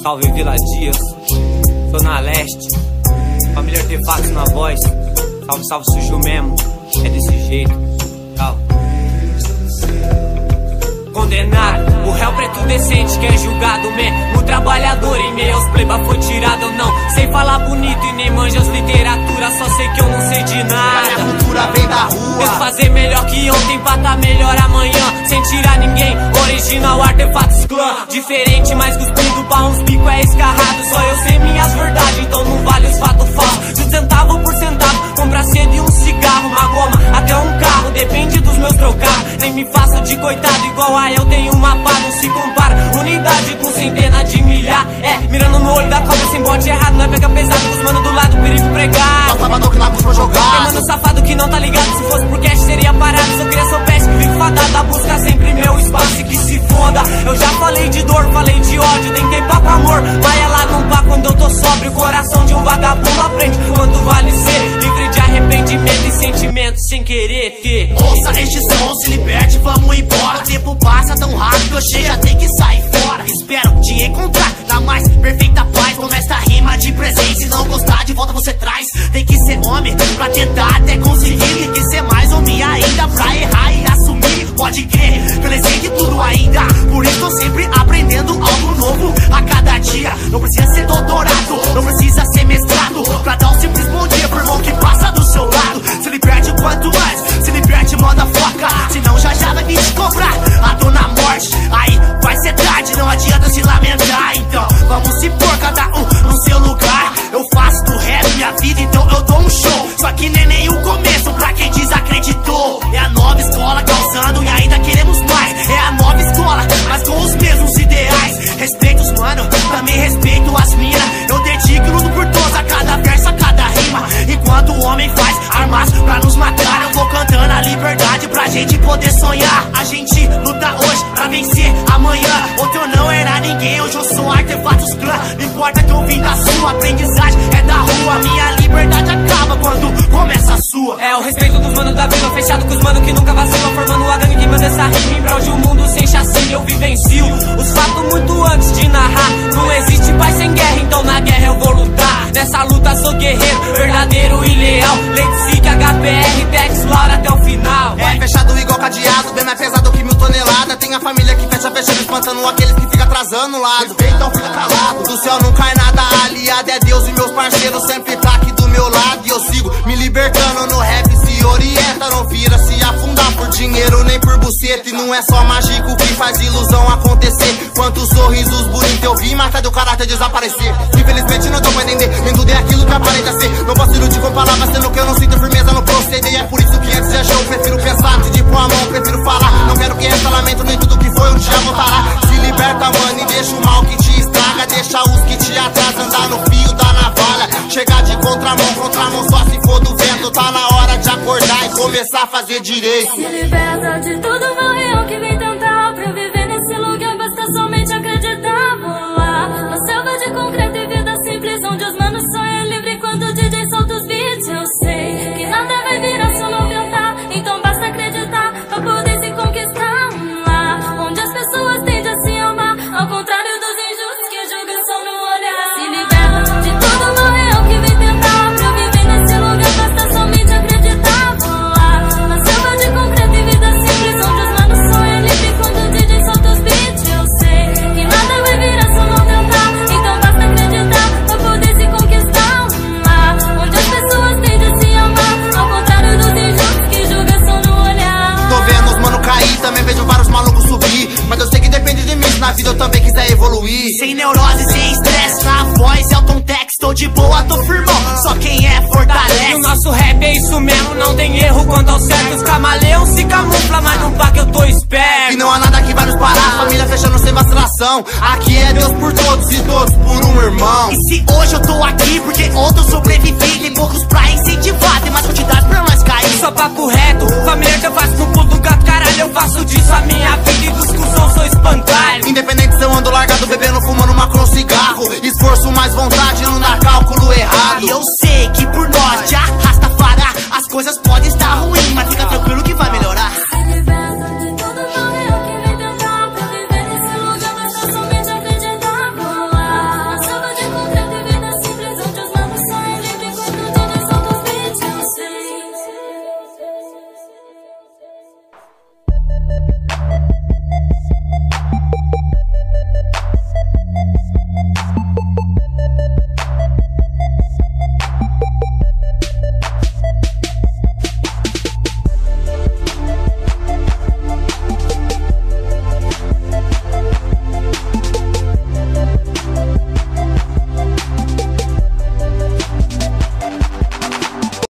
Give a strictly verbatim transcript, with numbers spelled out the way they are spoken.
Salve Vila Dias, Zona Leste, família Artefatos na voz. Salve, salve sujo mesmo, é desse jeito. Tchau. Condenado, o réu preto decente que é julgado mesmo. O trabalhador em meio aos pleba foi tirado ou não. Sei falar bonito e nem manja as literaturas. Só sei que eu não sei de nada. A cultura vem da rua. Penso fazer melhor que ontem pra tá melhor amanhã. Sem tirar ninguém, original Artefatos Clã. Diferente, mas cuspido pra uns bico é escarrado. Só eu sei minhas verdades, então não vale os fatos falsos. De centavo por centavo, compra cedo e um cigarro. Uma goma, até um carro, depende dos meus trocados. Nem me faço de coitado igual a eu tenho uma pá, não se compara. Unidade com centena de milhar. É, mirando no olho da cobra sem bote errado. Não é pega pesado com os mano do lado, perigo pregado. Só sabador que lá busca jogar. Tem mano safado que não tá ligado. Se fosse por cash seria parado. Se eu queria sou peste, fico fadado a buscar sempre meu espaço e que se foda. Eu já falei de dor, falei de ódio. Tentei papo amor, vai lá num pá quando eu tô sóbrio. O coração de um vagabundo aprende quanto vale ser livre de arrependimento e sentimentos sem querer ter. Ouça este som, se liberte, vamos embora. O tempo passa tão rápido, eu já tem que sair fora. Espero te encontrar na mais perfeita paz. Com esta rima de presente, se não gostar de volta você traz. Tem que ser homem pra tentar até conseguir. Tem que ser mais homem ainda pra errar e assumir. Pode crer, felizei de tudo ainda. Por isso tô sempre aprendendo algo novo a cada dia. Não precisa ser doutorado, não precisa ser mestrado pra dar um simples bom dia pro irmão que passa do seu lado. Se liberte quanto mais, se liberte manda foca. Senão já já vai vir te cobrar a dona morte. Aí vai ser tarde, não adianta se lamentar. Então vamos se pôr cada um no seu lugar. Eu faço do rap minha vida, então eu dou um show. Só que nem nem o começo pra quem desacreditou. É a nova escola causando e ainda queremos mais. É a nova escola, mas com os mesmos ideais. Respeito os mano, também respeito as minas. Eu dedico e luto por todos a cada verso, a cada rima. Enquanto o homem faz armas pra nos matar, eu vou cantando a liberdade pra gente poder sonhar. A gente luta hoje pra vencer amanhã. Ontem eu não era ninguém, hoje eu sou Artefatos Clã. Não importa que eu vim da sua, aprendizagem é da rua. Minha liberdade acaba quando começa a sua. É o respeito dos manos da vila, fechado com os manos que nunca vacilam. Formando a gangue que manda essa rima em prol de um mundo sem chacina. Eu vivencio os fatos muito antes de narrar. Não existe paz sem guerra, então na guerra eu vou lutar. Nessa luta sou guerreiro, verdadeiro e leal. Late Sick, H P R, Tex, Laura até o final. É fechado igual cadeado, bem mais pesado que mil toneladas. Tem a família que fecha fechando, espantando aqueles que ficam atrasando o lado. Então fica calado, do céu não cai nada. Aliado é Deus e meus parceiros sempre tá aqui do meu lado. E eu sigo me libertando no rap, se orienta. Não vira se afundar por dinheiro nem por buceta. E não é só mágico que faz ilusão acontecer. Quantos sorrisos bonitos eu vi, mas tá do caráter desaparecer. Infelizmente não tô pra entender, nem tudo é aquilo que aparenta ser. Não posso iludir com palavras, sendo que eu não sinto firmeza no proceder. E é por isso que antes de show, prefiro pensar antes de pôr a mão, prefiro falar. Não quero que resta lamento, nem tudo que foi um dia voltará. Se liberta, mano, e deixa o mal que te estraga. Deixa os que te atrasam andar no fio da navalha. Chegar de contramão, contramão só se for do vento. Tá na hora de acordar e começar a fazer direito. Se liberta de tudo mal real que vem tentar. Pra viver nesse lugar basta somente acreditar. Vou lá, na selva de concreto e vida simples, onde os manos sonham livre quando o D J solta os beats. Eu sei que nada vai virar se eu não tentar, então basta acreditar pra poder se conquistar. Lá, onde as pessoas tendem a se amar, ao contrário dos injustos que julgam só no olhar. Se liberta de tudo mal real que vem tentar. Pra viver nesse lugar basta somente acreditar. Vou lá, na selva de concreto e vida simples, onde os manos sonham livre quando o D J solta os beats. Eu sei que nada vai virar se eu não tentar, então basta acreditar pra poder se conquistar. Lá, onde as pessoas tendem a se amar, ao contrário dos injustos que julgam só no olhar. Tô vendo os mano cair, também vejo vários malucos subir. Mas eu sei que depende de mim, se na vida eu também quiser evoluir. Sem neurose, sem estresse, na voz, Elton Tex. Tô de boa, tô firmão, só quem é fortalece. E o nosso rap é isso mesmo, não tem erro quanto ao certo. Os camaleões se camuflam, mas não pá que eu tô esperto. E não há nada que vai nos parar, família fechando sem vacilação. Aqui é Deus por todos e todos por um irmão. E se hoje eu tô aqui, porque outro sobrevivi.